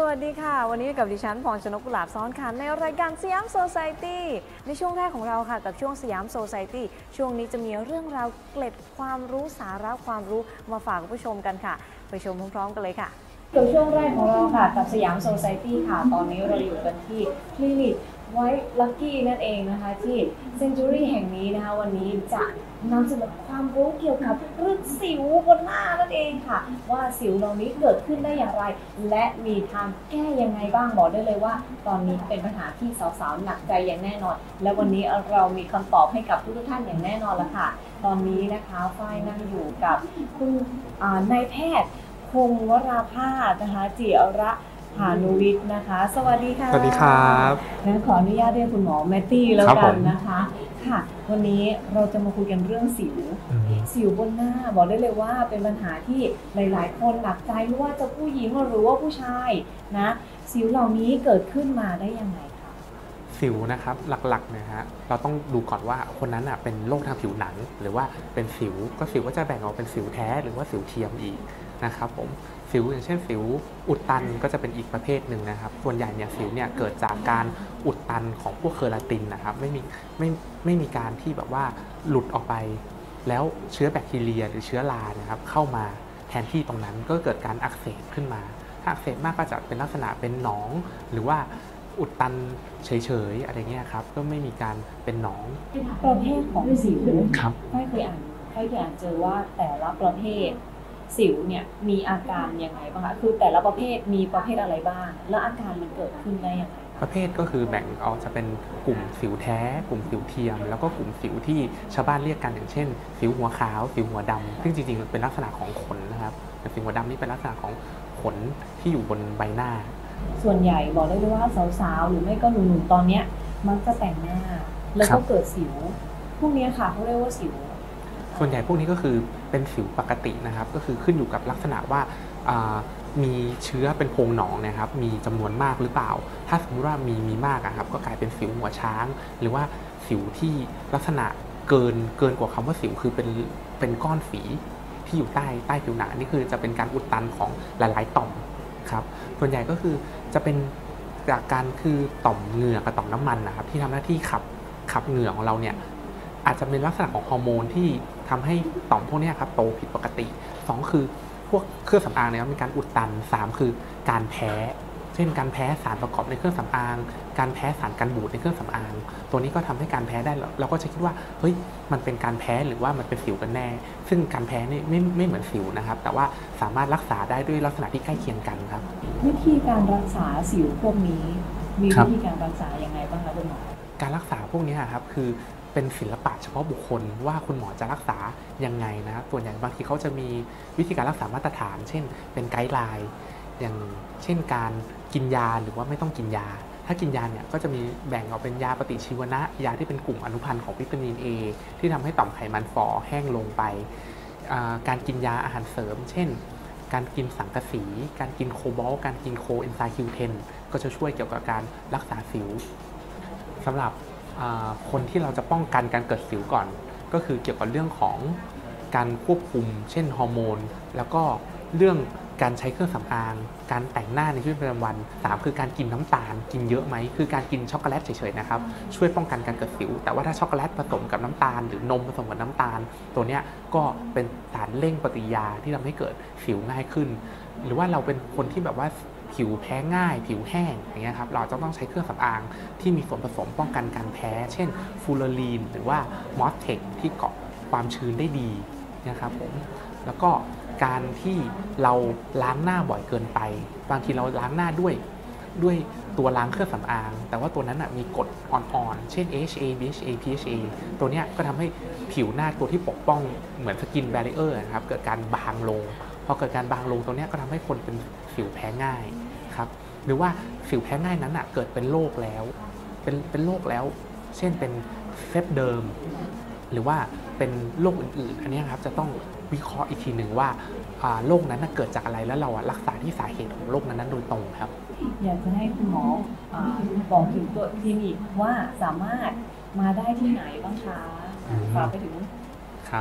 วัสดีค่ะวันนี้กับดิฉันพรชนกกุหลาบซ้อนค่ะในรายการสยามโซไซตี้ในช่วงแรกของเราค่ะกับช่วงสยามโซไซตี้ช่วงนี้จะมีเรื่องราวเกล็ดความรู้สาระความรู้มาฝากคุณผู้ชมกันค่ะไปชมพร้อมๆกันเลยค่ะกับช่วงแรกของเราค่ะกับสยามโซไซตี้ค่ะตอนนี้เราอยู่กันที่คลินิกไว้ลัคกี้นั่นเองนะคะที่เซนจูรี่แห่งนี้นะคะวันนี้จะนำเสนอความรู้เกี่ยวกับเรื่องสิวบนหน้านั่นเองค่ะว่าสิวเหล่านี้เกิดขึ้นได้อย่างไรและมีทางแก้ยังไงบ้างบอกได้เลยว่าตอนนี้เป็นปัญหาที่สาวๆหนักใจอย่างแน่นอนและวันนี้เรามีคำตอบให้กับทุกท่านอย่างแน่นอนแล้วค่ะตอนนี้นะคะฝ้ายนั่งอยู่กับคุณนายแพทย์คงวราภาสนะคะจิระหานุวิทย์นะคะสวัสดีค่ะสวัสดีครับงั้นขออนุญาตเรียกคุณหมอแมตตี้แล้วกันนะคะค่ะวันนี้เราจะมาคุยกันเรื่องสิวบนหน้าบอกได้เลยว่าเป็นปัญหาที่หลายๆคนหนักใจไม่ว่าจะผู้หญิงหรือว่าผู้ชายนะสิวเหล่านี้เกิดขึ้นมาได้ยังไงคะสิวนะครับหลักๆนะฮะเราต้องดูก่อนว่าคนนั้นเป็นโรคทางผิวหนังหรือว่าเป็นสิวก็จะแบ่งออกเป็นสิวแท้หรือว่าสิวเทียมอีกนะครับผมสิวอย่างเช่นสิวอุดตันก็จะเป็นอีกประเภทหนึ่งนะครับส่วนใหญ่เนี่ยสิวเนี่ยเกิดจากการอุดตันของพวกเคอราตินนะครับไม่มีการที่แบบว่าหลุดออกไปแล้วเชื้อแบคทีเรียหรือเชื้อรานะครับเข้ามาแทนที่ตรงนั้นก็เกิดการอักเสบขึ้นมาถ้าอักเสบมากก็จะเป็นลักษณะเป็นหนองหรือว่าอุดตันเฉยๆอะไรเงี้ยครับก็ไม่มีการเป็นหนองประเภทของสิวครับไม่เคยอ่านเจอว่าแต่ละประเภทสิวเนี่ยมีอาการยังไงบ้างคะคือแต่ละประเภทมีประเภทอะไรบ้างแล้วอาการมันเกิดขึ้นได้ยังไงประเภทก็คือแบ่งออกจะเป็นกลุ่มสิวแท้กลุ่มสิวเทียมแล้วก็กลุ่มสิวที่ชาวบ้านเรียกกันอย่างเช่นสิวหัวขาวสิวหัวดำซึ่งจริงๆเป็นลักษณะของขนนะครับแต่สิวหัวดำนี่เป็นลักษณะของขนที่อยู่บนใบหน้าส่วนใหญ่บอกได้เลยว่าสาวๆหรือไม่ก็หนุ่มๆตอนนี้มักจะแต่งหน้าแล้วก็เกิดสิวพวกนี้ค่ะเขาเรียกว่าสิวส่วนใหญ่พวกนี้ก็คือเป็นสิวปกตินะครับก็คือขึ้นอยู่กับลักษณะว่ามีเชื้อเป็นโพรงหนองนะครับมีจำนวนมากหรือเปล่าถ้าสมมติว่ามีมากครับก็กลายเป็นสิวหัวช้างหรือว่าสิวที่ลักษณะเกินกว่าคำว่าสิวคือเป็นก้อนฝีที่อยู่ใต้ผิวหนังนี่คือจะเป็นการอุดตันของหลายๆต่อมครับส่วนใหญ่ก็คือจะเป็นจากการคือต่อมเหงื่อกับต่อมน้ำมันนะครับที่ทำหน้าที่ขับเหงื่อของเราเนี่ยอาจจะเป็นลักษณะของฮอร์โมนที่ทำให้ต่อมพวกนี้ครับโตผิดปกติ2คือพวกเครื่องสำอางเนี่ยมีการอุดตัน3คือการแพ้เช่นการแพ้สารประกอบในเครื่องสำอางการแพ้สารกันบูดในเครื่องสำอางตัวนี้ก็ทำให้การแพ้ได้เราก็จะคิดว่าเฮ้ยมันเป็นการแพ้หรือว่ามันเป็นสิวกันแน่ซึ่งการแพ้นี่ไม่เหมือนสิวนะครับแต่ว่าสามารถรักษาได้ด้วยลักษณะที่ใกล้เคียงกันครับวิธีการรักษาสิวพวกนี้มีวิธีการรักษายังไงบ้างคะคุณหมอการรักษาพวกนี้ครับคือเป็นศิลปะเฉพาะบุคคลว่าคุณหมอจะรักษายังไงนะครับส่วนใหญ่บางทีเขาจะมีวิธีการรักษามาตรฐานเช่นเป็นไกด์ไลน์อย่างเช่นการกินยาหรือว่าไม่ต้องกินยาถ้ากินยาเนี่ยก็จะมีแบ่งออกเป็นยาปฏิชีวนะยาที่เป็นกลุ่มอนุพันธ์ของวิตามิน A ที่ทำให้ต่อมไขมันฝ่อแห้งลงไปการกินยาอาหารเสริมเช่นการกินสังกะสีการกินโคบอลต์การกินโคเอนไซม์ Q10 ก็จะช่วยเกี่ยวกับการรักษาสิวสำหรับคนที่เราจะป้องกันการเกิดสิวก่อนก็คือเกี่ยวกับเรื่องของการควบคุมเช่นฮอร์โมนแล้วก็เรื่องการใช้เครื่องสำอางการแต่งหน้าในชีวิตประจำวัน3คือการกินน้ำตาลกินเยอะไหมคือการกินช็อกโกแลตเฉยๆนะครับช่วยป้องกันการเกิดสิวแต่ว่าถ้าช็อกโกแลตผสมกับน้ำตาลหรือนมผสมกับน้ำตาลตัวนี้ก็เป็นสารเร่งปฏิกิริยาที่ทำให้เกิดสิวง่ายขึ้นหรือว่าเราเป็นคนที่แบบว่าผิวแพ้ง่ายผิวแห้งอย่างเงี้ยครับเราจะต้องใช้เครื่องสำอางที่มีส่วนผสมป้องกันการแพ้เช่นฟูลารีนหรือว่ามอสเทคที่เกาะความชื้นได้ดีนะครับผมแล้วก็การที่เราล้างหน้าบ่อยเกินไปบางทีเราล้างหน้าด้วยตัวล้างเครื่องสำอางแต่ว่าตัวนั้นมีกรดอ่อนๆเช่น AHA BHA PHA ตัวนี้ก็ทำให้ผิวหน้าตัวที่ปกป้องเหมือนสกินแบรีเออร์นะครับเกิดการบางลงพอเกิดการบางลงตัวนี้ก็ทำให้คนเป็นสิวแพ้ง่ายครับหรือว่าสิวแพ้ง่ายนั้นเกิดเป็นโรคแล้วเป็นโรคแล้วเช่นเป็นเซฟเดิมหรือว่าเป็นโรคอื่นๆอันนี้ครับจะต้องวิเคราะห์อีกทีหนึ่งว่าโรคนั้นเกิดจากอะไรแล้วเรารักษาที่สาเหตุของโรคนั้นโดยตรงครับอยากจะให้คุณหมอบอกถึงตัวคลินิกว่าสามารถมาได้ที่ไหนบ้างคะฝากไปถึงครับ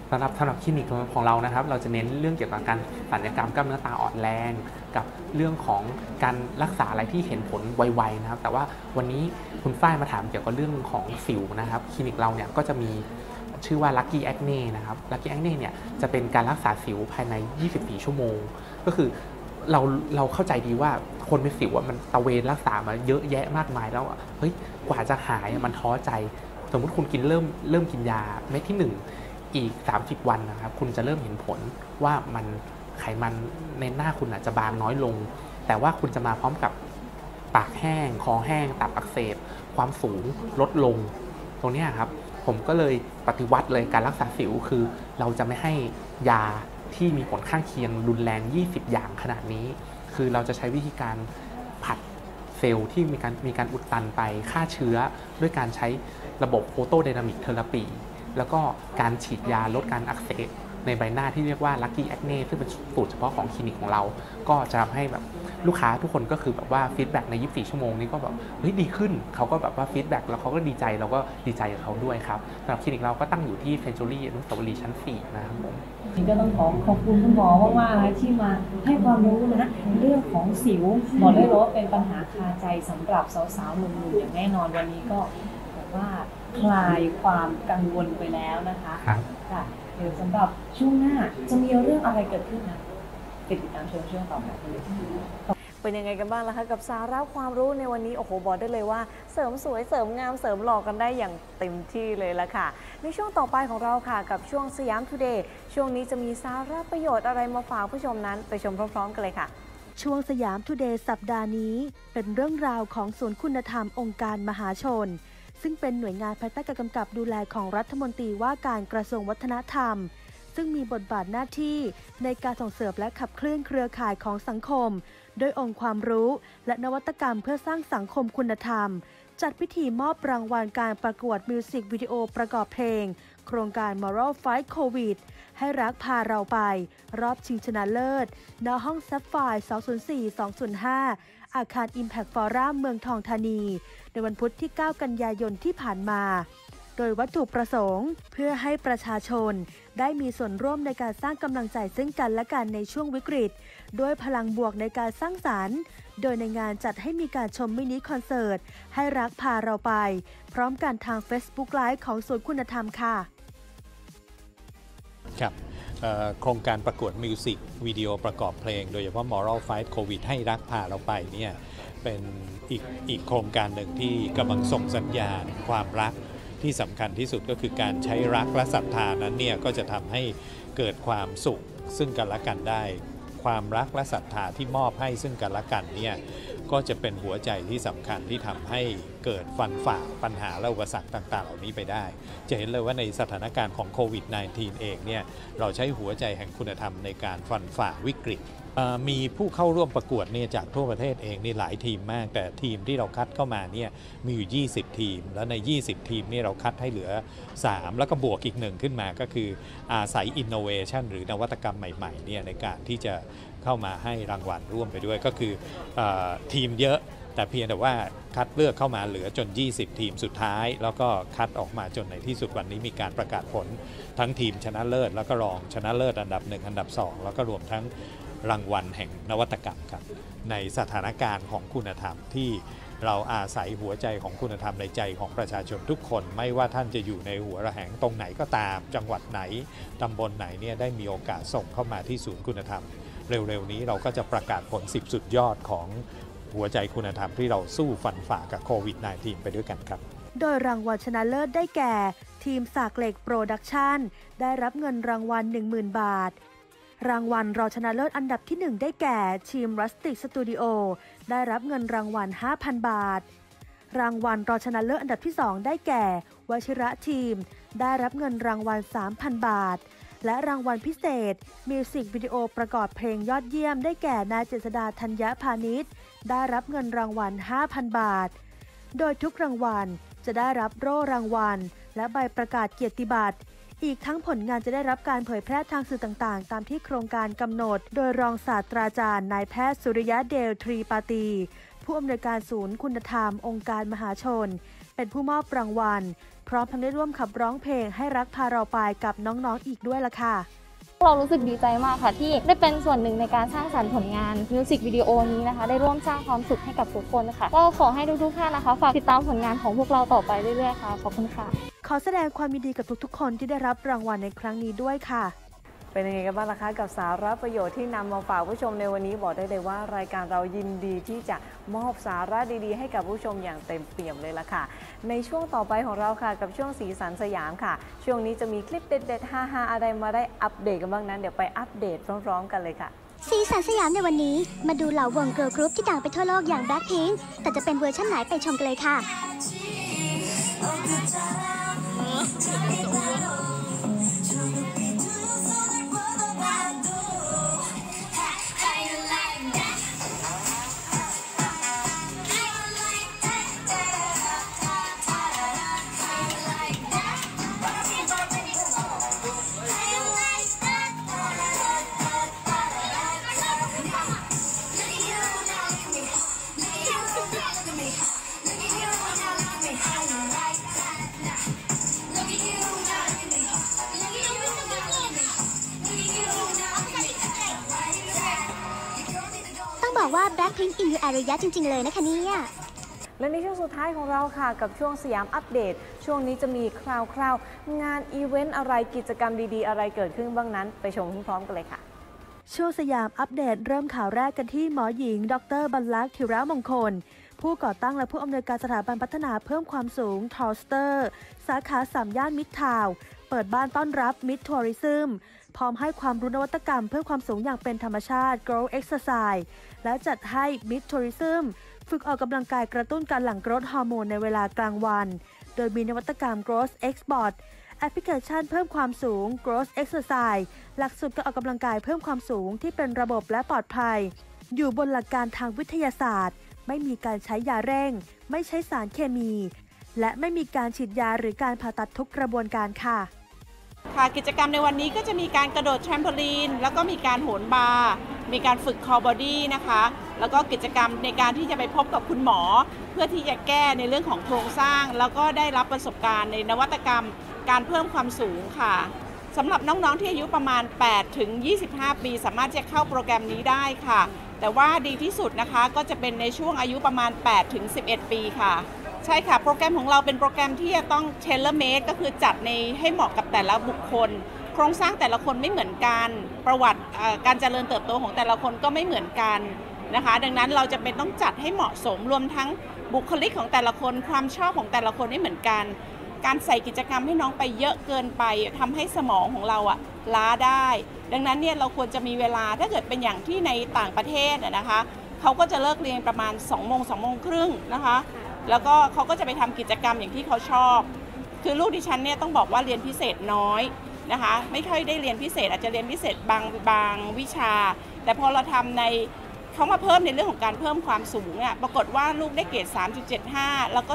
สำหรับคลินิกของเรานะครับเราจะเน้นเรื่องเกี่ยวกับการศัลยกรรมกล้ามเนื้อตาอ่อนแรงกับเรื่องของการรักษาอะไรที่เห็นผลไวๆนะครับแต่ว่าวันนี้คุณฝ้ายมาถามเกี่ยวกับเรื่องของสิวนะครับคลินิกเราเนี่ยก็จะมีชื่อว่า Lucky Acne นะครับ Lucky Acne เนี่ยจะเป็นการรักษาสิวภายใน24ชั่วโมงก็คือเราเข้าใจดีว่าคนเป็นสิวมันตะเวนรักษามาเยอะแยะมากมายแล้วเฮ้ยกว่าจะหายมันท้อใจสมมุติคุณกินเริ่มกินยาเม็ดที่1อีก30วันนะครับคุณจะเริ่มเห็นผลว่ามันไขมันในหน้าคุณอาจจะบางน้อยลงแต่ว่าคุณจะมาพร้อมกับปากแห้งคอแห้งตับอักเสบความสูงลดลงตรงนี้ครับผมก็เลยปฏิวัติเลยการรักษาสิวคือเราจะไม่ให้ยาที่มีผลข้างเคียงรุนแรง20อย่างขนาดนี้คือเราจะใช้วิธีการผัดเซลล์ที่มีการอุดตันไปฆ่าเชื้อด้วยการใช้ระบบโฟโตไดนามิกเทอราปีแล้วก็การฉีดยาลดการอักเสบในใบหน้าที่เรียกว่า Lucky Acne ซึ่งเป็นสูตรเฉพาะของคลินิกของเราก็จะทำให้แบบลูกค้าทุกคนก็คือแบบว่าฟีดแบ็กใน24ชั่วโมงนี้ก็แบบเฮ้ยดีขึ้นเขาก็แบบว่าฟีดแบ็กแล้วเขาก็ดีใจเราก็ดีใจกับเขาด้วยครับสำหรับคลินิกเราก็ตั้งอยู่ที่เซนจูรี่อนุสาวรีย์ชั้น4นะครับผมก็ต้องขอบคุณคุณหมอมากๆนะที่มาให้ความรู้นะเรื่องของสิวบอกได้เลยว่าเป็นปัญหาคาใจสำหรับสาวๆหนุ่มๆอย่างแน่นอนวันนี้ก็แบบว่าคลายความกังวลไปแล้วนะคะค่ะเดี๋ยวสำหรับช่วงหน้าจะมีเรื่องอะไรเกิดขึ้นนะติดตามชมช่วงต่อไปเลยเป็นยังไงกันบ้างล่ะคะกับสาระความรู้ในวันนี้โอ้โหบอกได้เลยว่าเสริมสวยเสริมงามเสริมหล่อกันได้อย่างเต็มที่เลยละค่ะในช่วงต่อไปของเราค่ะกับช่วงสยามทูเดย์ช่วงนี้จะมีสาระประโยชน์อะไรมาฝากผู้ชมนั้นไปชมพร้อมๆกันเลยค่ะช่วงสยามทูเดย์สัปดาห์นี้เป็นเรื่องราวของศูนย์คุณธรรมองค์การมหาชนซึ่งเป็นหน่วยงานภายใต้การกำกับดูแลของรัฐมนตรีว่าการกระทรวงวัฒนธรรมซึ่งมีบทบาทหน้าที่ในการส่งเสริมและขับเคลื่อนเครือข่ายของสังคมโดยองค์ความรู้และนวัตกรรมเพื่อสร้างสังคมคุณธรรมจัดพิธีมอบรางวัลการประกวดมิวสิกวิดีโอประกอบเพลงโครงการ Moral Fight COVID ให้รักพาเราไปรอบชิงชนะเลิศณห้องแซฟไฟร์204-205อาคาร Impact Forum เมืองทองธานีในวันพุธที่ 9 กันยายนที่ผ่านมาโดยวัตถุประสงค์เพื่อให้ประชาชนได้มีส่วนร่วมในการสร้างกำลังใจซึ่งกันและกันในช่วงวิกฤตด้วยพลังบวกในการสร้างสรรค์โดยในงานจัดให้มีการชมมินิคอนเสิร์ตให้รักพาเราไปพร้อมกันทาง Facebook Live ของศูนย์คุณธรรมค่ะครับโครงการประกวดมิวสิกวิดีโอประกอบเพลงโดยเฉพาะ Moral Fight COVID ให้รักพาเราไปเนี่ยเป็นอีกโครงการหนึ่งที่กำลังส่งสัญญาณความรักที่สำคัญที่สุดก็คือการใช้รักและศรัทธานั้นเนี่ยก็จะทำให้เกิดความสุขซึ่งกันและกันได้ความรักและศรัทธาที่มอบให้ซึ่งกันและกันเนี่ยก็จะเป็นหัวใจที่สำคัญที่ทำให้เกิดฟันฝ่าปัญหาและอุปสรรคต่างๆเหล่านี้ไปได้จะเห็นเลยว่าในสถานการณ์ของโควิด -19 เองเนี่ยเราใช้หัวใจแห่งคุณธรรมในการฟันฝ่าวิกฤตมีผู้เข้าร่วมประกวดเนี่ยจากทั่วประเทศเองนี่หลายทีมมากแต่ทีมที่เราคัดเข้ามาเนี่ยมีอยู่20ทีมแล้วใน20ทีมนี่เราคัดให้เหลือ3แล้วก็บวกอีก1ขึ้นมาก็คืออาศัยอินโนเวชันหรือนวัตกรรมใหม่ๆเนี่ยในการที่จะเข้ามาให้รางวัลร่วมไปด้วยก็คือทีมเยอะแต่เพียงแต่ว่าคัดเลือกเข้ามาเหลือจน20ทีมสุดท้ายแล้วก็คัดออกมาจนในที่สุดวันนี้มีการประกาศผลทั้งทีมชนะเลิศแล้วก็รองชนะเลิศอันดับ1อันดับ2แล้วก็รวมทั้งรางวัลแห่งนวัตกรรมครับในสถานการณ์ของคุณธรรมที่เราอาศัยหัวใจของคุณธรรมในใจของประชาชนทุกคนไม่ว่าท่านจะอยู่ในหัวระแหงตรงไหนก็ตามจังหวัดไหนตำบลไหนเนี่ยได้มีโอกาสส่งเข้ามาที่ศูนย์คุณธรรมเร็วๆนี้เราก็จะประกาศผล10สุดยอดของหัวใจคุณธรรมที่เราสู้ฟันฝ่ากับโควิด -19 ไปด้วยกันครับโดยรางวัลชนะเลิศได้แก่ทีมสากเหล็กโปรดักชั่นได้รับเงินรางวัล 10,000 บาทรางวัลรองชนะเลิศอันดับที่1ได้แก่ทีมรัสติกสตูดิโอได้รับเงินรางวัล 5,000 บาทรางวัลรองชนะเลิศอันดับที่2ได้แก่วชิระทีมได้รับเงินรางวัล 3,000 บาทและรางวัลพิเศษมิวสิกวิดีโอประกอบเพลงยอดเยี่ยมได้แก่นายเจษฎาธัญญพานิชได้รับเงินรางวัล 5,000 บาทโดยทุกรางวัลจะได้รับโล่รางวัลและใบประกาศเกียรติบัตรอีกทั้งผลงานจะได้รับการเผยแพร่ทางสื่อต่างๆตามที่โครงการกำหนดโดยรองศาสตราจารย์นายแพทย์สุริยะเดลทรีปาตีผู้อำนวยการศูนย์คุณธรรมองค์การมหาชนเป็นผู้มอบรางวัลพร้อมทั้งได้ร่วมขับร้องเพลงให้รักพาเราไปกับน้องๆอีกด้วยล่ะค่ะเรารู้สึกดีใจมากค่ะที่ได้เป็นส่วนหนึ่งในการสร้างสรรค์ผลงานมิวสิกวิดีโอนี้นะคะได้ร่วมสร้างความสุขให้กับทุกคนค่ะก็ขอให้ทุกท่านนะคะฝากติดตามผลงานของพวกเราต่อไปเรื่อยๆค่ะขอบคุณค่ะขอแสดงความยินดีกับทุกๆคนที่ได้รับรางวัลในครั้งนี้ด้วยค่ะเป็นยังไงกันบ้างล่ะคะกับสาระประโยชน์ที่นำมาฝากผู้ชมในวันนี้บอกได้เลยว่ารายการเรายินดีที่จะมอบสาระดีๆให้กับผู้ชมอย่างเต็มเปี่ยมเลยล่ะค่ะในช่วงต่อไปของเราค่ะกับช่วงสีสันสยามค่ะช่วงนี้จะมีคลิปเด็ดๆฮาๆอะไรมาได้อัปเดตกันบ้างนั้นเดี๋ยวไปอัปเดตพร้อมๆกันเลยค่ะสีสันสยามในวันนี้มาดูเหล่าวงเกิร์ลกรุ๊ปที่ดังไปทั่วโลกอย่าง Blackpink แต่จะเป็นเวอร์ชันไหนไปชมกันเลยค่ะบอกว่า Blackpink in your area จริงๆเลยนะคะเนี่ยและในช่วงสุดท้ายของเราค่ะกับช่วงสยามอัปเดตช่วงนี้จะมีคราวๆงานอีเวนต์อะไรกิจกรรมดีๆอะไรเกิดขึ้นบ้างนั้นไปชมพร้อมๆกันเลยค่ะช่วงสยามอัปเดตเริ่มข่าวแรกกันที่หมอหญิงดร.บรรลักษณ์ ธีระมงคลผู้ก่อตั้งและผู้อำนวยการสถาบันพัฒนาเพิ่มความสูงทอสเตอร์สาขา3 ย่านมิตรทาวน์เปิดบ้านต้อนรับมิตรทัวริซึมพร้อมให้ความรู้นวัตกรรมเพิ่มความสูงอย่างเป็นธรรมชาติ Grow Exercise และจัดให้ Mid Tourism ฝึกออกกำลังกายกระตุ้นการหลั่งกรดฮอร์โมนในเวลากลางวันโดยมีนวัตกรรม Growth Export แอปพลิเคชันเพิ่มความสูง Growth Exercise หลักสูตรการออกกำลังกายเพิ่มความสูงที่เป็นระบบและปลอดภัยอยู่บนหลักการทางวิทยาศาสตร์ไม่มีการใช้ยาเร่งไม่ใช้สารเคมีและไม่มีการฉีดยาหรือการผ่าตัดทุกกระบวนการค่ะกิจกรรมในวันนี้ก็จะมีการกระโดดแทรมโพลีนแล้วก็มีการโหนบาร์มีการฝึกคอบอดี้นะคะแล้วก็กิจกรรมในการที่จะไปพบกับคุณหมอเพื่อที่จะแก้ในเรื่องของโครงสร้างแล้วก็ได้รับประสบการณ์ในนวัตกรรมการเพิ่มความสูงค่ะสำหรับน้องๆที่อายุประมาณ8 ถึง 25 ปีสามารถจะเข้าโปรแกรมนี้ได้ค่ะแต่ว่าดีที่สุดนะคะก็จะเป็นในช่วงอายุประมาณ8 ถึง 11 ปีค่ะใช่ค่ะโปรแกรมของเราเป็นโปรแกรมที่จะต้องเทเลเมดก็คือจัดในให้เหมาะกับแต่ละบุคคลโครงสร้างแต่ละคนไม่เหมือนกันประวัติการเจริญเติบโตของแต่ละคนก็ไม่เหมือนกันนะคะดังนั้นเราจะเป็นต้องจัดให้เหมาะสมรวมทั้งบุคลิกของแต่ละคนความชอบของแต่ละคนไม่เหมือนกันการใส่กิจกรรมให้น้องไปเยอะเกินไปทำให้สมองของเราล้าได้ดังนั้นเนี่ยเราควรจะมีเวลาถ้าเกิดเป็นอย่างที่ในต่างประเทศนะคะเขาก็จะเลิกเรียนประมาณ2 โมง 2 โมงครึ่งนะคะแล้วก็เขาก็จะไปทำกิจกรรมอย่างที่เขาชอบคือลูกดิฉันเนี่ยต้องบอกว่าเรียนพิเศษน้อยนะคะไม่ค่อยได้เรียนพิเศษอาจจะเรียนพิเศษบางวิชาแต่พอเราทำในเขามาเพิ่มในเรื่องของการเพิ่มความสูงปรากฏว่าลูกได้เกรด 3.75 แล้วก็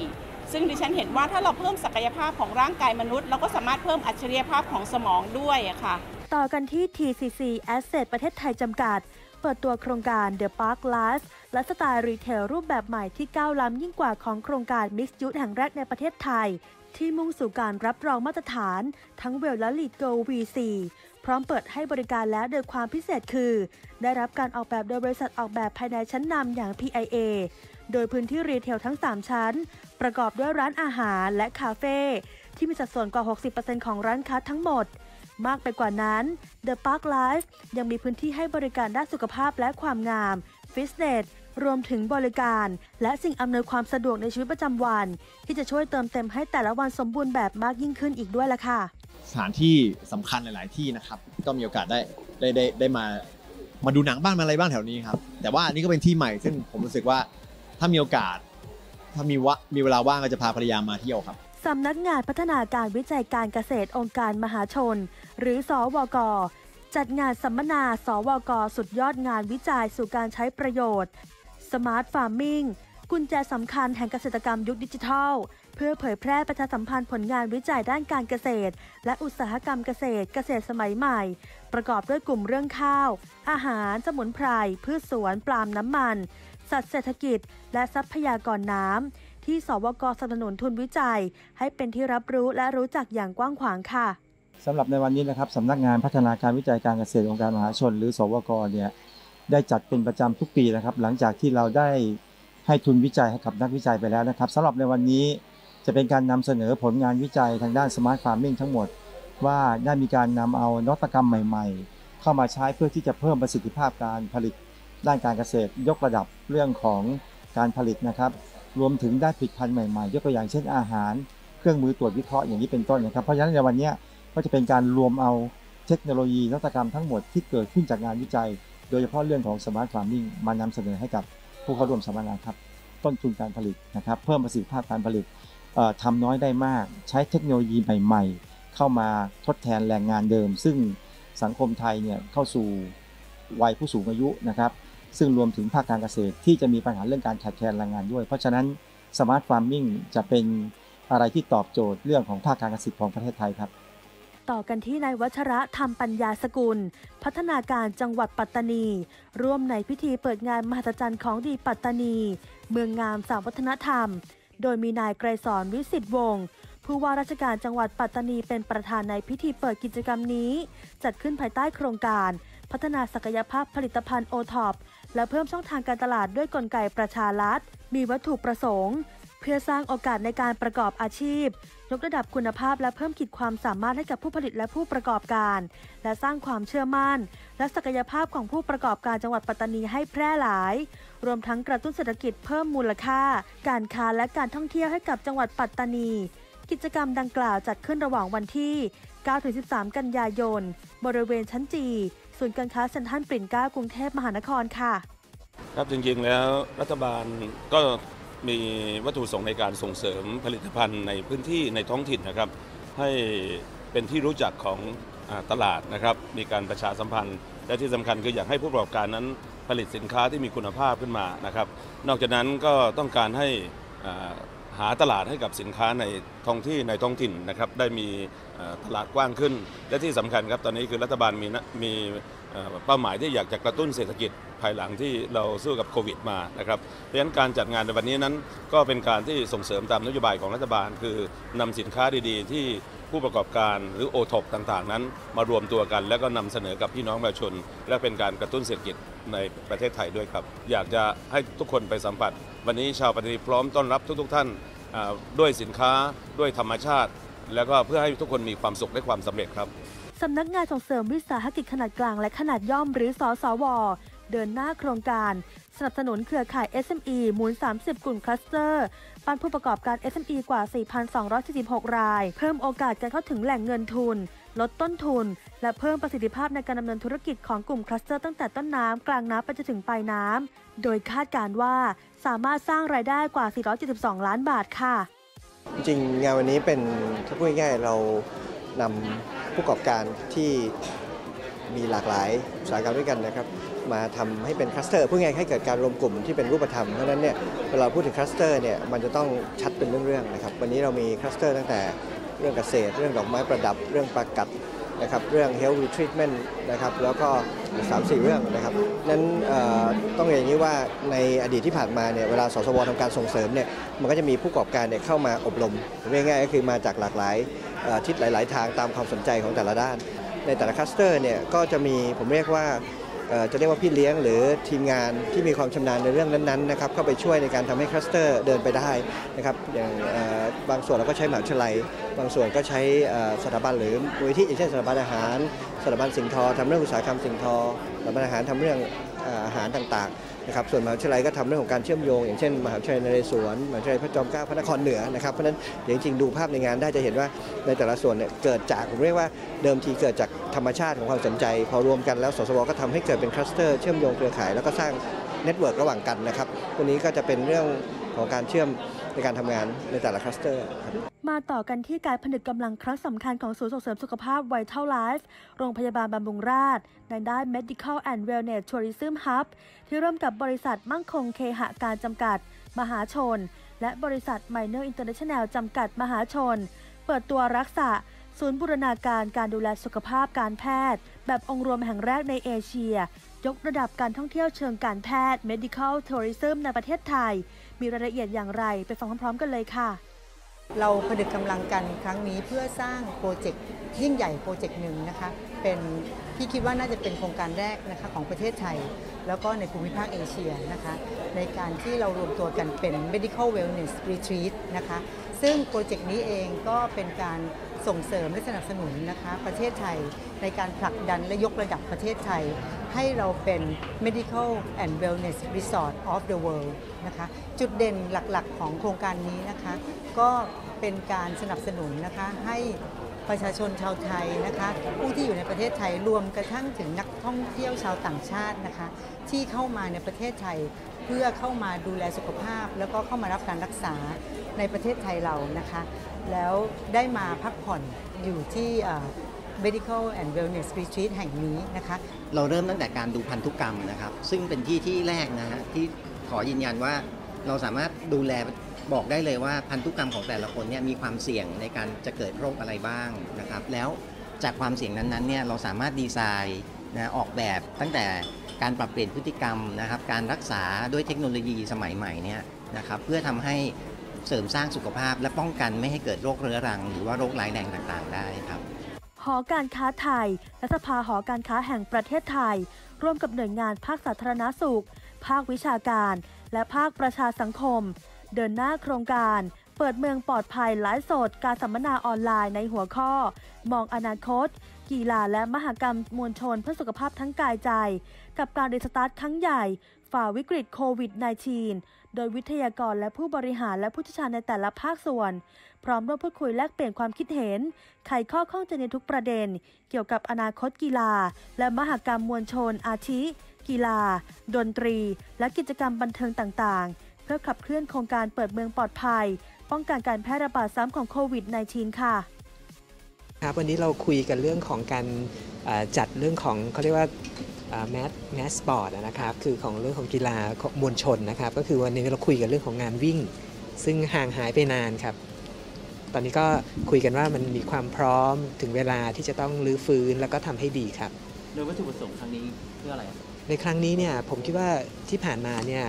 4ซึ่งดิฉันเห็นว่าถ้าเราเพิ่มศักยภาพของร่างกายมนุษย์เราก็สามารถเพิ่มอัจฉริยภาพของสมองด้วยค่ะต่อกันที่ TCC Asset ประเทศไทยจำกัดเปิดตัวโครงการ The Park Life และสไตล์รีเทลรูปแบบใหม่ที่ก้าวล้ำยิ่งกว่าของโครงการ Mixed Use แห่งแรกในประเทศไทยที่มุ่งสู่การรับรองมาตรฐานทั้ง WELL และ LEED Gold V4 พร้อมเปิดให้บริการแล้วโดยความพิเศษคือได้รับการออกแบบโดยบริษัทออกแบบภายในชั้นนำอย่าง PIA โดยพื้นที่รีเทลทั้ง3ชั้นประกอบด้วยร้านอาหารและคาเฟ่ที่มีสัดส่วนกว่า 60% ของร้านค้าทั้งหมดมากไปกว่านั้น The Park Life ยังมีพื้นที่ให้บริการด้านสุขภาพและความงามฟิตเนสรวมถึงบริการและสิ่งอำนวยความสะดวกในชีวิตประจำวันที่จะช่วยเติมเต็มให้แต่ละวันสมบูรณ์แบบมากยิ่งขึ้นอีกด้วยล่ะค่ะสถานที่สำคัญหลายๆที่นะครับก็มีโอกาสได้มาดูหนังบ้างมาอะไรบ้างแถวนี้ครับแต่ว่านี่ก็เป็นที่ใหม่ซึ่งผมรู้สึกว่าถ้ามีโอกาสถ้ามีเวลาว่างก็จะพาภรรยามาเที่ยวครับสำนักงานพัฒนาการวิจัยการเกษตรองค์การมหาชนหรือสวก.จัดงานสัมมนาสวก.สุดยอดงานวิจัยสู่การใช้ประโยชน์ Smart Farming กุญแจสำคัญแห่งเกษตรกรรมยุคดิจิทัลเพื่อเผยแพร่ประชาสัมพันธ์ผลงานวิจัยด้านการเกษตรและอุตสาหกรรมเกษตรสมัยใหม่ประกอบด้วยกลุ่มเรื่องข้าวอาหารสมุนไพรพืชสวนปาล์มน้ำมันสัตว์เศรษฐกิจและทรัพยากรน้ำที่สวก.สนับสนุนทุนวิจัยให้เป็นที่รับรู้และรู้จักอย่างกว้างขวางค่ะสำหรับในวันนี้นะครับสำนักงานพัฒนาการวิจัยการเกษตรองค์การมหาชนหรือสวก.เนี่ยได้จัดเป็นประจำทุกปีนะครับหลังจากที่เราได้ให้ทุนวิจัยให้กับนักวิจัยไปแล้วนะครับสำหรับในวันนี้จะเป็นการนำเสนอผลงานวิจัยทางด้านสมาร์ทฟาร์มมิ่งทั้งหมดว่าได้มีการนำเอานวัตกรรมใหม่ๆเข้ามาใช้เพื่อที่จะเพิ่มประสิทธิภาพการผลิตด้านการเกษตรยกระดับเรื่องของการผลิตนะครับรวมถึงได้ผลิตภัณฑ์ใหม่ๆยกตัวอย่างเช่นอาหารเครื่องมือตรวจวิเคราะห์อย่างนี้เป็นต้นนะครับเพราะฉะนั้นในวันนี้ก็จะเป็นการรวมเอาเทคโนโลยีนวัตกรรมทั้งหมดที่เกิดขึ้นจากงานวิจัยโดยเฉพาะเรื่องของสมาร์ทฟาร์มมิ่งมานำเสนอให้กับผู้เข้าร่วมสัมมนาครับต้นทุนการผลิตนะครับเพิ่มประสิทธิภาพการผลิตทำน้อยได้มากใช้เทคโนโลยีใหม่ๆเข้ามาทดแทนแรงงานเดิมซึ่งสังคมไทยเนี่ยเข้าสู่วัยผู้สูงอายุนะครับซึ่งรวมถึงภาคการเกษตรที่จะมีปัญหาเรื่องการขาดแคลนแรงงานด้วยเพราะฉะนั้นสมาร์ทฟาร์มมิ่งจะเป็นอะไรที่ตอบโจทย์เรื่องของภาคการเกษตรของประเทศไทยครับต่อกันที่นายวัชระธรรมปัญญาสกุลพัฒนาการจังหวัดปัตตานีร่วมในพิธีเปิดงานมหัศจรรย์ของดีปัตตานีเมืองงามสามวัฒนธรรมโดยมีนายไกรสอนวิสิทธิ์วงศ์ผู้ว่าราชการจังหวัดปัตตานีเป็นประธานในพิธีเปิดกิจกรรมนี้จัดขึ้นภายใต้โครงการพัฒนาศักยภาพผลิตภัณฑ์โอท็อปและเพิ่มช่องทางการตลาดด้วยกลไกประชารัฐมีวัตถุประสงค์เพื่อสร้างโอกาสในการประกอบอาชีพยกระดับคุณภาพและเพิ่มขีดความสามารถให้กับผู้ผลิตและผู้ประกอบการและสร้างความเชื่อมั่นและศักยภาพของผู้ประกอบการจังหวัดปัตตานีให้แพร่หลายรวมทั้งกระตุ้นเศรษฐกิจเพิ่มมูลค่าการค้าและการท่องเที่ยวให้กับจังหวัดปัตตานีกิจกรรมดังกล่าวจัดขึ้นระหว่างวันที่ 9-13 กันยายนบริเวณชั้นจีศูนย์การค้าเซ็นทรัลปิ่นเกล้ากรุงเทพมหานครค่ะครับจริงๆแล้วรัฐบาลก็มีวัตถุประสงค์ในการส่งเสริมผลิตภัณฑ์ในพื้นที่ในท้องถิ่นนะครับให้เป็นที่รู้จักของตลาดนะครับมีการประชาสัมพันธ์และที่สำคัญคืออยากให้ผู้ประกอบการนั้นผลิตสินค้าที่มีคุณภาพขึ้นมานะครับนอกจากนั้นก็ต้องการให้หาตลาดให้กับสินค้าในท้องถิ่นนะครับได้มีตลาดกว้างขึ้นและที่สำคัญครับตอนนี้คือรัฐบาลมีเป้าหมายที่อยากจะกระตุ้นเศรษฐกิจภายหลังที่เราสู้กับโควิดมานะครับเพราะฉะนั้นการจัดงานในวันนี้นั้นก็เป็นการที่ส่งเสริมตามนโยบายของรัฐบาลคือนำสินค้าดีๆที่ผู้ประกอบการหรือโอท็อปต่างๆนั้นมารวมตัวกันแล้วก็นำเสนอกับพี่น้องประชาชนและเป็นการกระตุ้นเศรษฐกิจในประเทศไทยด้วยครับอยากจะให้ทุกคนไปสัมผัสวันนี้ชาวปัตตานีพร้อมต้อนรับทุกท่านด้วยสินค้าด้วยธรรมชาติแล้วก็เพื่อให้ทุกคนมีความสุขและความสำเร็จครับสำนักงานส่งเสริมวิสาหกิจขนาดกลางและขนาดย่อมหรือสสว.เดินหน้าโครงการสนับสนุนเครือข่าย SME หมุน 30 กลุ่มคลัสเตอร์ปันผู้ประกอบการ SME กว่า 4,246 รายเพิ่มโอกาสการเข้าถึงแหล่งเงินทุนลดต้นทุนและเพิ่มประสิทธิภาพในการดำเนินธุรกิจของกลุ่มคลัสเตอร์ตั้งแต่ต้นน้ำกลางน้ำไปจนถึงปลายน้ำโดยคาดการณ์ว่าสามารถสร้างรายได้กว่า 472 ล้านบาทค่ะจริงงานวันนี้เป็นถ้าพูดง่ายๆเรานำผู้ประกอบการที่มีหลากหลายอุตสาหกรรมด้วยกันนะครับมาทำให้เป็นคลัสเตอร์พูดง่ายๆให้เกิดการรวมกลุ่มที่เป็นรูปธรรมเพราะฉะนั้นเนี่ยเวลาพูดถึงคลัสเตอร์เนี่ยมันจะต้องชัดเป็นเรื่องๆนะครับวันนี้เรามีคลัสเตอร์ตั้งแต่เรื่องเกษตรเรื่องดอกไม้ประดับเรื่องปลากัดนะครับเรื่อง health retreatment นะครับแล้วก็ 3-4 เรื่องนะครับนั้นต้องอย่างนี้ว่าในอดีตที่ผ่านมาเนี่ยเวลาสสว.ทำการส่งเสริมเนี่ยมันก็จะมีผู้ประกอบการเนี่ยเข้ามาอบรมง่ายๆก็คือมาจากหลากหลายทิศหลายๆทางตามความสนใจของแต่ละด้านในแต่ละคลัสเตอร์เนี่ยก็จะมีผมเรียกว่าจะเรียกว่าพี่เลี้ยงหรือทีมงานที่มีความชำนาญในเรื่องนั้นๆนะครับเข้าไปช่วยในการทำให้คลัสเตอร์เดินไปได้นะครับอย่างบางส่วนเราก็ใช้มหาวิทยาลัยบางส่วนก็ใช้สถาบันหรือมูลนิธิอย่างเช่นสถาบันอาหารสถาบันสิ่งทอทำเรื่องอุตสาหกรรมสิ่งทอสถาบันอาหารทำเรื่องอาหารต่างๆนะครับส่วนมหาวิทยาลัยก็ทำเรื่องของการเชื่อมโยงอย่างเช่นมหาวิทยาลัยนเรศวรมหาวิทยาลัยพระจอมเกล้าพระนครเหนือนะครับเพราะฉะนั้นจริงๆดูภาพในงานได้จะเห็นว่าในแต่ละส่วนเนี่ยเกิดจากผมเรียกว่าเดิมทีเกิดจากธรรมชาติของความสนใจพอรวมกันแล้วสสว.ก็ทำให้เกิดเป็นคลัสเตอร์เชื่อมโยงเครือข่ายแล้วก็สร้างเน็ตเวิร์กระหว่างกันนะครับตัวนี้ก็จะเป็นเรื่องของการเชื่อมในการทำงานในแต่ละคลัสเตอร์มาต่อกันที่การผนึกกำลังครั้งสำคัญของศูนย์ส่งเสริมสุขภาพ Vital Life โรงพยาบาลบำรุงราษฎร์ในด้าน Medical and Wellness Tourism Hub ที่ร่วมกับบริษัทมั่งคงเคหะการจำกัดมหาชนและบริษัท Minor International จำกัดมหาชนเปิดตัวรักษาศูนย์บูรณาการการดูแลสุขภาพการแพทย์แบบองค์รวมแห่งแรกในเอเชียยกระดับการท่องเที่ยวเชิงการแพทย์ Medical Tourism ในประเทศไทยมีรายละเอียดอย่างไรไปฟังพร้อมๆกันเลยค่ะเราผนึกกำลังกันครั้งนี้เพื่อสร้างโปรเจกต์ยิ่งใหญ่โปรเจกต์หนึ่งนะคะเป็นที่คิดว่าน่าจะเป็นโครงการแรกนะคะของประเทศไทยแล้วก็ในภูมิภาคเอเชียนะคะในการที่เรารวมตัวกันเป็น Medical Wellness Retreat นะคะซึ่งโปรเจกต์นี้เองก็เป็นการส่งเสริมและสนับสนุนนะคะประเทศไทยในการผลักดันและยกระดับประเทศไทยให้เราเป็น Medical and Wellness Resort of the World นะคะจุดเด่นหลักๆของโครงการนี้นะคะก็เป็นการสนับสนุนนะคะให้ประชาชนชาวไทยนะคะผู้ที่อยู่ในประเทศไทยรวมกระทั่งถึงนักท่องเที่ยวชาวต่างชาตินะคะที่เข้ามาในประเทศไทยเพื่อเข้ามาดูแลสุขภาพแล้วก็เข้ามารับการรักษาในประเทศไทยเรานะคะแล้วได้มาพักผ่อนอยู่ที่Medical and Wellness Retreat แห่งนี้นะคะเราเริ่มตั้งแต่การดูพันธุกรรมนะครับซึ่งเป็นที่แรกนะฮะที่ขอยืนยันว่าเราสามารถดูแลบอกได้เลยว่าพันธุกรรมของแต่ละคนเนี่ยมีความเสี่ยงในการจะเกิดโรคอะไรบ้างนะครับแล้วจากความเสี่ยงนั้นๆเนี่ยเราสามารถดีไซน์นะออกแบบตั้งแต่การปรับเปลี่ยนพฤติกรรมนะครับการรักษาด้วยเทคโนโลยีสมัยใหม่เนี่ยนะครับเพื่อทำให้เสริมสร้างสุขภาพและป้องกันไม่ให้เกิดโรคเรื้อรังหรือว่าโรคร้ายแรงต่างๆได้ครับหอการค้าไทยและสภาหอการค้าแห่งประเทศไทยร่วมกับหน่วยงานภาคสาธารณสุขภาควิชาการและภาคประชาสังคมเดินหน้าโครงการเปิดเมืองปลอดภัยไลฟ์สดการสัมมนาออนไลน์ในหัวข้อมองอนาคตกีฬาและมหกรรมมวลชนเพื่อสุขภาพทั้งกายใจกับการรีสตาร์ทครั้งใหญ่ฝ่าวิกฤตโควิด -19 โดยวิทยากรและผู้บริหารและผู้เชี่ยวชาญในแต่ละภาคส่วนพร้อมร่วมพูดคุยแลกเปลี่ยนความคิดเห็นไขข้อข้องใจในทุกประเด็นเกี่ยวกับอนาคตกีฬาและมหกรรมมวลชนอาทิกีฬาดนตรีและกิจกรรมบันเทิงต่างๆเพื่อขับเคลื่อนโครงการเปิดเมืองปลอดภัยป้องกันการแพร่ระบาดซ้ำของโควิด -19 ค่ะครับวันนี้เราคุยกันเรื่องของการจัดเรื่องของเขาเรียกว่าแมสสปอร์ตนะครับคือของเรื่องของกีฬามวลชนนะครับก็คือวันนี้เราคุยกันเรื่องของงานวิ่งซึ่งห่างหายไปนานครับตอนนี้ก็คุยกันว่ามันมีความพร้อมถึงเวลาที่จะต้องรื้อฟื้นแล้วก็ทำให้ดีครับโดยวัตถุประสงค์ครั้งนี้เพื่ออะไรในครั้งนี้เนี่ยผมคิดว่าที่ผ่านมาเนี่ย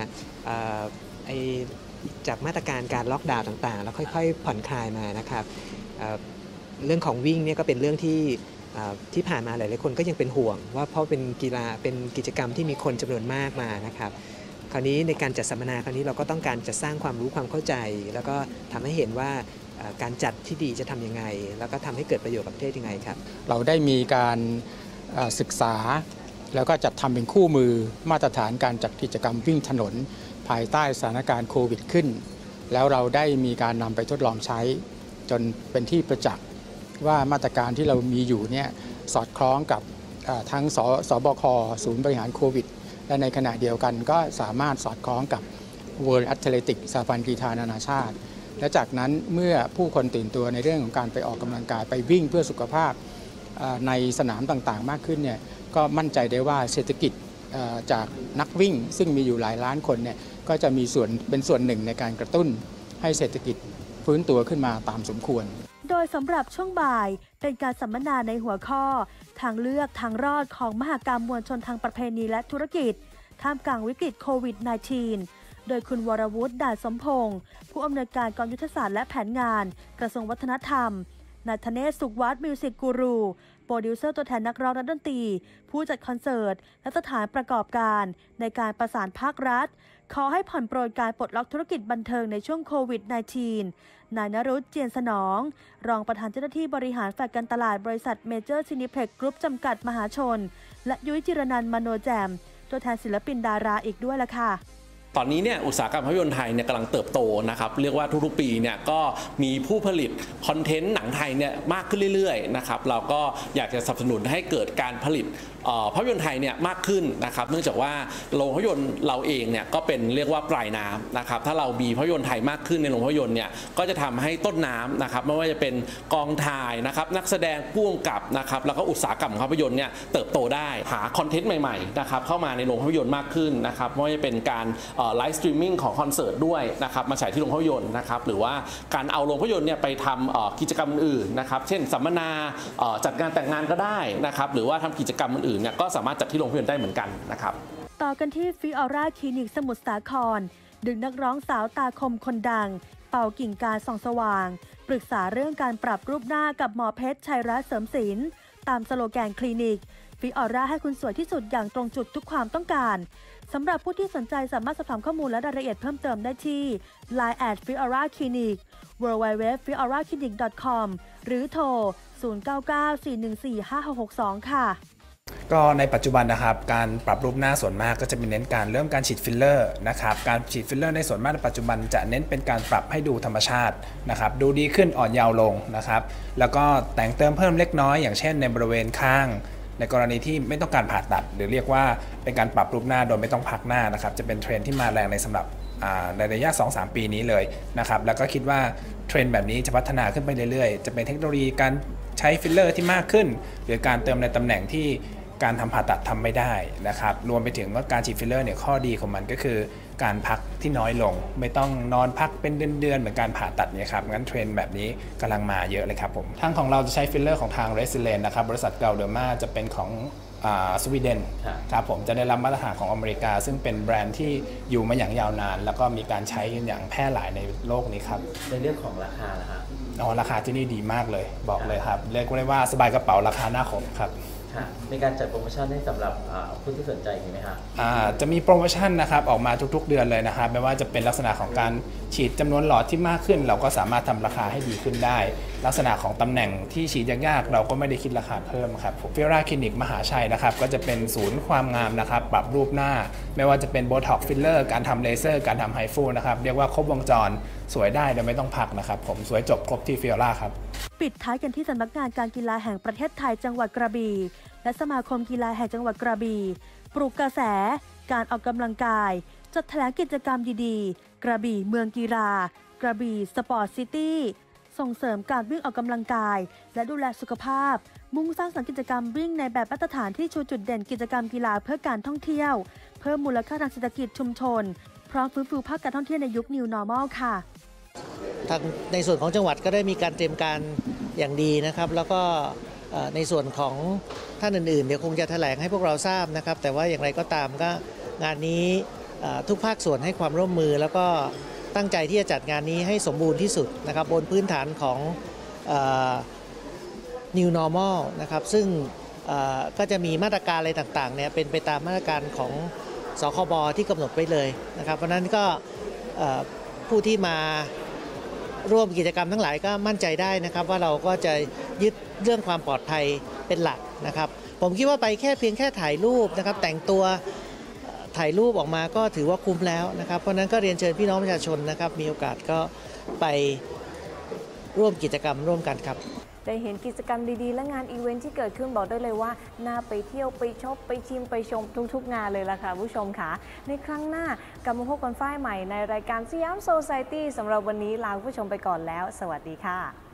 จากมาตรการการล็อกดาวน์ต่างๆแล้วค่อยๆผ่อนคลายมานะครับเรื่องของวิ่งเนี่ยก็เป็นเรื่องที่ผ่านมาหลายๆคนก็ยังเป็นห่วงว่าเพราะเป็นกีฬาเป็นกิจกรรมที่มีคนจำนวนมากมานะครับคราวนี้ในการจัดสัมมนาคราวนี้เราก็ต้องการจะสร้างความรู้ความเข้าใจแล้วก็ทำให้เห็นว่าการจัดที่ดีจะทำยังไงแล้วก็ทำให้เกิดประโยชน์กับประเทศยังไงครับเราได้มีการศึกษาแล้วก็จัดทำเป็นคู่มือมาตรฐานการจัดกิจกรรมวิ่งถนนภายใต้สถานการณ์โควิดขึ้นแล้วเราได้มีการนำไปทดลองใช้จนเป็นที่ประจักษ์ว่ามาตรการที่เรามีอยู่เนี่ยสอดคล้องกับทั้งสบคศูนย์บริหารโควิดและในขณะเดียวกันก็สามารถสอดคล้องกับ World Athletics สหพันธ์กีฬานานาชาติและจากนั้นเมื่อผู้คนตื่นตัวในเรื่องของการไปออกกำลังกายไปวิ่งเพื่อสุขภาพในสนามต่างๆมากขึ้นเนี่ยก็มั่นใจได้ว่าเศรษฐกิจจากนักวิ่งซึ่งมีอยู่หลายล้านคนเนี่ยก็จะมีเป็นส่วนหนึ่งในการกระตุ้นให้เศรษฐกิจฟื้นตัวขึ้นมาตามสมควรโดยสำหรับช่วงบ่ายเป็นการสัมมนาในหัวข้อทางเลือกทางรอดของมหกรรมมวลชนทางประเพณีและธุรกิจท่ามกลางวิกฤตโควิด -19 โดยคุณวรวุฒิ ดาษสมพงศ์ผู้อำนวยการกองยุทธศาสตร์และแผนงานกระทรวงวัฒนธรรมนายธเนศ สุขวัฒน์มิวสิกกูรูโปรดิวเซอร์ตัวแทนนักร้องนักดนตรีผู้จัดคอนเสิร์ตและสถานประกอบการในการประสานภาครัฐขอให้ผ่อนปรนการปลดล็อกธุรกิจบันเทิงในช่วงโควิด -19 นายนรุช เจียนสนองรองประธานเจ้าหน้าที่บริหารฝ่ายการตลาดบริษัทเมเจอร์ซินิเพล็กซ์กรุ๊ปจำกัดมหาชนและยุ้ยจิรนันท์ มโนแจมตัวแทนศิลปินดาราอีกด้วยล่ะค่ะตอนนี้เนี่ยอุตสาหกรรมภาพยนตร์ไทยเนี่ยกำลังเติบโตนะครับเรียกว่าทุกๆปีเนี่ยก็มีผู้ผลิตคอนเทนต์หนังไทยเนี่ยมากขึ้นเรื่อยๆนะครับเราก็อยากจะสนับสนุนให้เกิดการผลิตภาพยนตร์ไทยเนี่ยมากขึ้นนะครับเนื่องจากว่าโรงภาพยนตร์เราเองเนี่ยก็เป็นเรียกว่าปลายน้ำนะครับถ้าเรามีภาพยนตร์ไทยมากขึ้นในโรงภาพยนตร์เนี่ยก็จะทำให้ต้นน้ำนะครับไม่ว่าจะเป็นกองถ่ายนะครับนักแสดงผู้กำกับนะครับแล้วก็อุตสาหกรรมภาพยนตร์เนี่ยเติบโตได้หาคอนเทนต์ใหม่ๆนะครับเข้ามาในโรงภาพยนตร์มากขึ้นนะครับไม่ว่าจะเป็นการไลฟ์สตรีมมิ่งของคอนเสิร์ตด้วยนะครับมาฉายที่โรงภาพยนตร์นะครับหรือว่าการเอาโรงภาพยนตร์เนี่ยไปทำกิจกรรมอื่นนะครับเช่นสัมมนาจัดงานแต่งงานก็ได้นะครับหรือว่าทำกิจกรรมอื่นๆเนี่ยก็สามารถจัดที่โรงภาพยนตร์ได้เหมือนกันนะครับต่อกันที่ฟิออร่าคลินิกสมุทรสาครดึงนักร้องสาวตาคมคนดังเป่ากิ่งการส่องสว่างปรึกษาเรื่องการปรับรูปหน้ากับหมอเพชรชัยรัตน์เสริมศิลป์ตามสโลแกนคลินิกฟิออร่าให้คุณสวยที่สุดอย่างตรงจุดทุกความต้องการสำหรับผู้ที่สนใจสามารถสอบถามข้อมูลและรายละเอียดเพิ่มเติมได้ที่ Line @fiora clinic www.fioraclinic.com หรือโทร 0994145662 ค่ะก็ในปัจจุบันนะครับการปรับรูปหน้าส่วนมากก็จะเป็นเน้นการเริ่มการฉีดฟิลเลอร์นะครับการฉีดฟิลเลอร์ในส่วนมากในปัจจุบันจะเน้นเป็นการปรับให้ดูธรรมชาตินะครับดูดีขึ้นอ่อนเยาว์ลงนะครับแล้วก็แต่งเติมเพิ่มเล็กน้อยอย่างเช่นในบริเวณข้างในกรณีที่ไม่ต้องการผ่าตัดหรือเรียกว่าเป็นการปรับรูปหน้าโดยไม่ต้องพักหน้านะครับจะเป็นเทรนด์ที่มาแรงในสำหรับในระยะ 2-3 ปีนี้เลยนะครับแล้วก็คิดว่าเทรนด์แบบนี้จะพัฒนาขึ้นไปเรื่อยๆจะเป็นเทคโนโลยีการใช้ฟิลเลอร์ที่มากขึ้นหรือการเติมในตำแหน่งที่การทำผ่าตัดทำไม่ได้นะครับรวมไปถึงว่าการฉีดฟิลเลอร์เนี่ยข้อดีของมันก็คือการพักที่น้อยลงไม่ต้องนอนพักเป็นเดือนๆเหมือนการผ่าตัดเนี่ยครับงั้นเทรนด์แบบนี้กำลังมาเยอะเลยครับผมทางของเราจะใช้ฟิลเลอร์ของทาง Resilient นะครับบริษัทเกาเดอร์มาจะเป็นของสวีเดนครับผมจะได้รับมาตรฐานของอเมริกาซึ่งเป็นแบรนด์ที่อยู่มาอย่างยาวนานแล้วก็มีการใช้อย่างแพร่หลายในโลกนี้ครับในเรื่องของราคาล่ะครับราคาที่นี่ดีมากเลยบอกเลยครับเรียกได้ว่าสบายกระเป๋าราคาหน้าคมครับในการจัดโปรโมชั่นให้สำหรับผู้ที่สนใจมีไหมครับจะมีโปรโมชั่นนะครับออกมาทุกๆเดือนเลยนะครับไม่ว่าจะเป็นลักษณะของการฉีดจำนวนหลอดที่มากขึ้นเราก็สามารถทำราคาให้ดีขึ้นได้ลักษณะของตำแหน่งที่ฉีดยากๆเราก็ไม่ได้คิดราคาเพิ่มครับฟิออร่าคลินิกมหาชัยนะครับก็จะเป็นศูนย์ความงามนะครับปรับรูปหน้าไม่ว่าจะเป็นโบท็อกซ์ฟิลเลอร์การทำเลเซอร์การทำไฮฟูนะครับเรียกว่าครบวงจรสวยได้โดยไม่ต้องพักนะครับผมสวยจบครบที่ฟิออร่าครับปิดท้ายกันที่สำนักงานการกีฬาแห่งประเทศไทยจังหวัดกระบี่และสมาคมกีฬาแห่งจังหวัดกระบี่ปลุกกระแสการออกกำลังกายจัดแถลงกิจกรรมดีๆกระบี่เมืองกีฬากระบี่สปอร์ตซิตี้ส่งเสริมการวิ่งออกกำลังกายและดูแลสุขภาพมุ่งสร้างสรรค์กิจกรรมวิ่งในแบบมาตรฐานที่ชูจุดเด่นกิจกรรมกีฬาเพื่อการท่องเที่ยวเพิ่มมูลค่าทางเศรษฐกิจชุมชนพร้อมฟื้นฟูภาคการท่องเที่ยวในยุค New Normal ค่ะทางในส่วนของจังหวัดก็ได้มีการเตรียมการอย่างดีนะครับแล้วก็ในส่วนของท่านอื่นๆเดี๋ยวคงจะแถลงให้พวกเราทราบนะครับแต่ว่าอย่างไรก็ตามก็งานนี้ทุกภาคส่วนให้ความร่วมมือแล้วก็ตั้งใจที่จะจัดงานนี้ให้สมบูรณ์ที่สุดนะครับบนพื้นฐานของNew Normal นะครับซึ่งก็จะมีมาตรการอะไรต่างๆเนี่ยเป็นไปตามมาตรการของสคบที่กำหนดไว้เลยนะครับเพราะนั้นก็ผู้ที่มาร่วมกิจกรรมทั้งหลายก็มั่นใจได้นะครับว่าเราก็จะยึดเรื่องความปลอดภัยเป็นหลักนะครับผมคิดว่าไปเพียงแค่ถ่ายรูปนะครับแต่งตัวถ่ายรูปออกมาก็ถือว่าคุ้มแล้วนะครับเพราะนั้นก็เรียนเชิญพี่น้องประชาชนนะครับมีโอกาสก็ไปร่วมกิจกรรมร่วมกันครับได้เห็นกิจกรรมดีๆและงานอีเวนท์ที่เกิดขึ้นบอกได้เลยว่าน่าไปเที่ยวไปช็อปไปชิมไปชมทุกๆงานเลยล่ะค่ะผู้ชมค่ะในครั้งหน้ากลับมาพบกันฝ้ายใหม่ในรายการสยามโซไซตี้สำหรับวันนี้ลาผู้ชมไปก่อนแล้วสวัสดีค่ะ